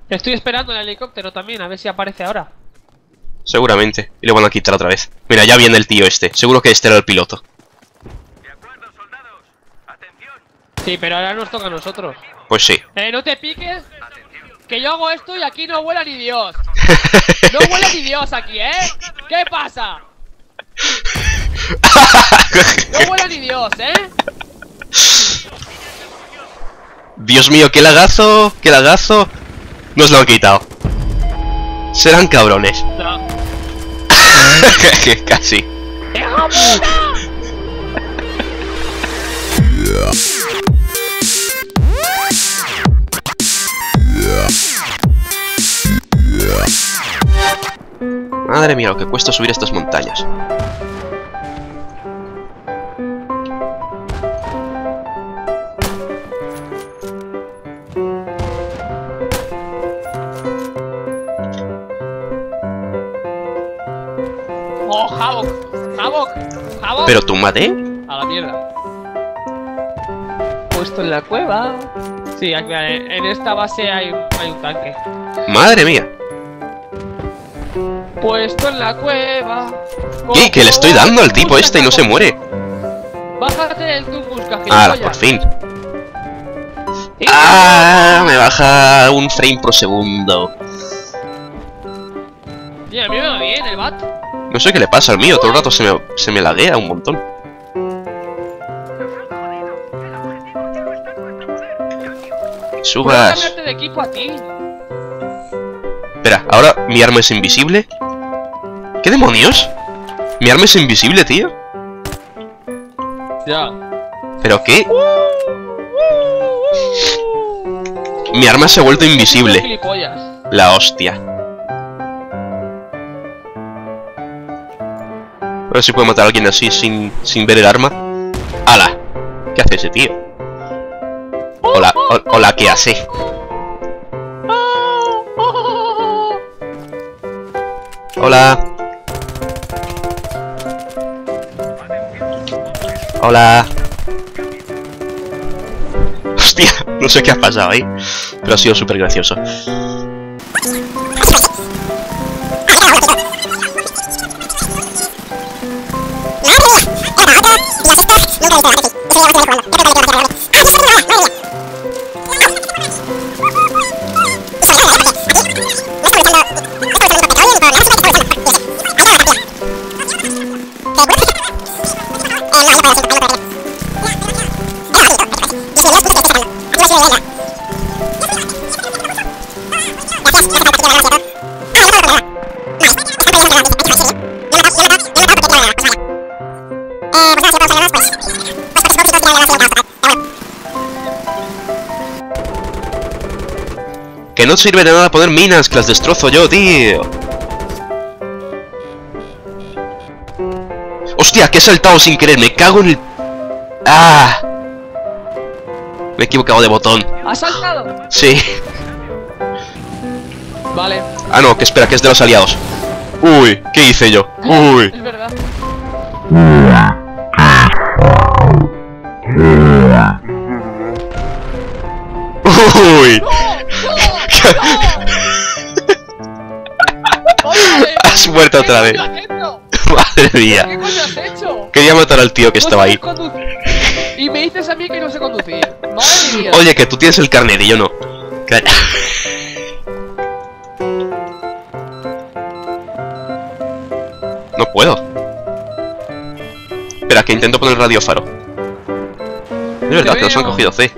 Estoy esperando el helicóptero también, a ver si aparece ahora. Seguramente. Y le van a quitar otra vez. Mira, ya viene el tío este. Seguro que este era el piloto. De acuerdo, soldados. Atención. Sí, pero ahora nos toca a nosotros. Pues sí. No te piques, que yo hago esto y aquí no huela ni Dios. No huele ni Dios aquí, ¿eh? ¿Qué pasa? No huele ni Dios, ¿eh? Dios mío, qué lagazo. Qué lagazo. Nos lo han quitado. Serán cabrones. No. Casi. ¡Hijo puta! Madre mía, lo que cuesta subir estas montañas. ¡Oh, Havok! ¡Havok! ¡Havok! Pero tú maté. A la mierda. Puesto en la cueva. Sí, aquí, en esta base hay un tanque. Madre mía. Puesto en la cueva. ¿Qué? Que le estoy dando al tipo este y no se muere. Bájate del Tungus, Ah, gilipollas. por fin. Ah, me baja un frame por segundo. Mira, a mí me va bien el bat. No sé qué le pasa al mío, todo el rato se me laguea un montón. Puedo Subas. cambiarte de equipo a ti. Espera, ahora mi arma es invisible. ¿Qué demonios? Mi arma es invisible, tío. Ya. ¿Pero qué? Mi arma se ha vuelto invisible. Gilipollas. La hostia. A ver si puedo matar a alguien así sin ver el arma. ¡Hala! ¿Qué hace ese tío? Hola, hola, ¿qué hace? Hola. Hola. Hostia, no sé qué ha pasado ahí, pero ha sido súper gracioso. Que no sirve de nada poner minas, que las destrozo yo, tío. Hostia, que he saltado sin querer, me cago en el... ¡Ah! Me he equivocado de botón. ¿Has saltado? Sí. Vale. Ah, no, que espera, que es de los aliados. Uy, ¿qué hice yo? Uy. Es verdad. Uy. Has muerto otra vez. Madre mía. ¿Qué coño has hecho? Quería matar al tío que estaba ahí. Y me dices a mí que no sé conducir. Madre mía. Oye, que tú tienes el carnet y yo no. Calla. No puedo. Espera, que intento poner radiofaro. Es verdad que nos han cogido C.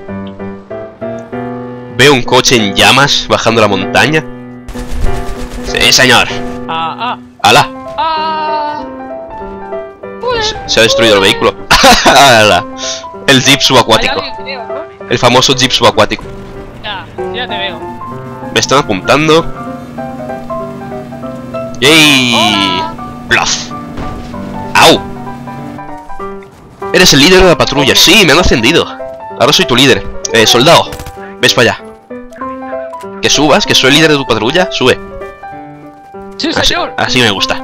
Veo un coche en llamas bajando la montaña. Sí, señor. ¡Hala! Se ha destruido el vehículo. ¡Hala! El jeep subacuático. El famoso jeep subacuático. Ya te veo. Me están apuntando. ¡Yay! ¡Bluff! ¡Au! Eres el líder de la patrulla. Sí, me han ascendido. Ahora soy tu líder. Soldado, ves para allá. Que subas, que soy el líder de tu patrulla. Sube. Sí, señor. Así me gusta.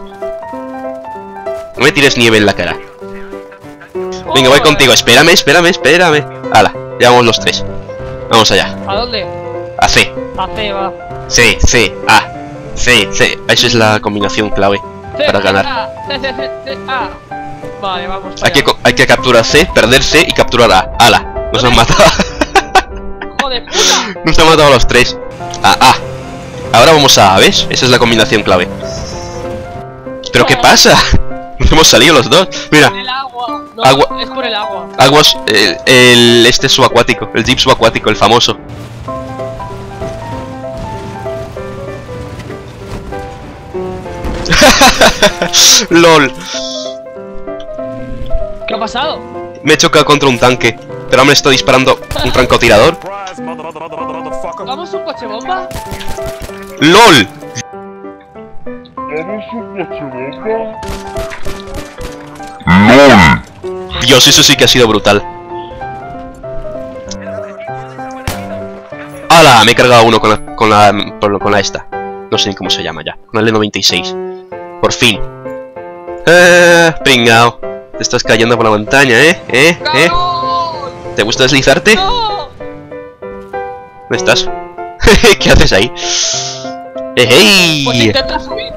No me tires nieve en la cara. Venga, voy contigo. Espérame. Hala, ya vamos los tres. Vamos allá. ¿A dónde? A C. A C, va. C, C, A. C, C. Esa es la combinación clave C, para C, ganar. A, C, C, C, C, A. Vale, vamos. Hay que capturar C, perder C y capturar A. ¡Hala! Nos han matado. ¡Joder, puta! Nos han matado a los tres. A. Ahora vamos a A, ¿ves? Esa es la combinación clave. ¿Pero qué pasa? Nos hemos salido los dos. Mira. El agua. No, Agua. es por el agua. Aguas, este subacuático, el jeep subacuático, el famoso. LOL. ¿Qué ha pasado? Me he chocado contra un tanque, pero ahora me estoy disparando un francotirador. ¿Vamos un coche bomba? LOL. Dios, eso sí que ha sido brutal. ¡Hala! Me he cargado uno con la esta. No sé ni cómo se llama ya. Con el L96. Por fin. Pringao. Te estás cayendo por la montaña, ¡Cabrón! ¿Te gusta deslizarte? ¡No! ¿Dónde estás? ¿Qué haces ahí? Pues ¡Hey! intenta subir.